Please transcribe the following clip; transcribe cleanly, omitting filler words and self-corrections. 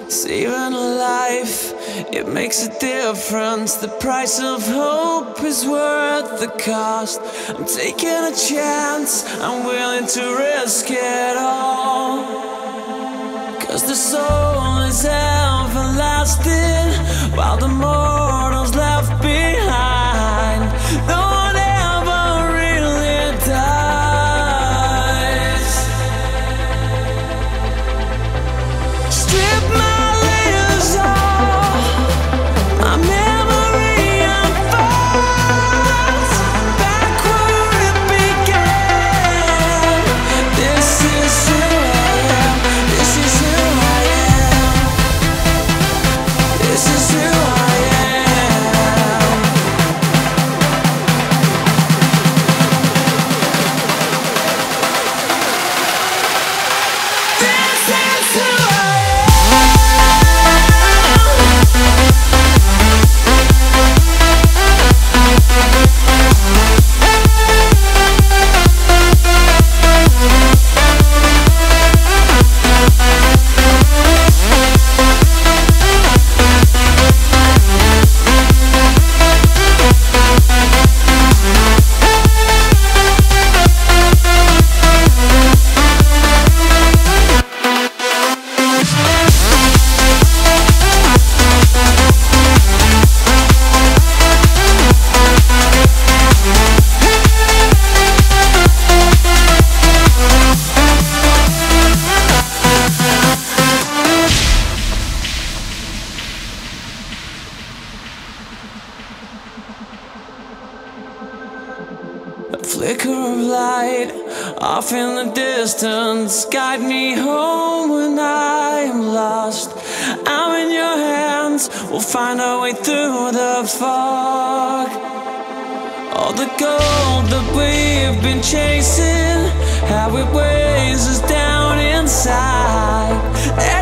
Saving a life, it makes a difference. The price of hope is worth the cost. I'm taking a chance, I'm willing to risk it all. 'Cause the soul is everlasting, while the mortal's left behind. No one ever really dies. Strip my layers off, my memory unfolds back where it began. This is who I am, this is who I am, this is who I am. This is who I A flicker of light off in the distance, guide me home when I am lost. I'm in your hands, we'll find our way through the fog. All the gold that we've been chasing, how it weighs us down inside.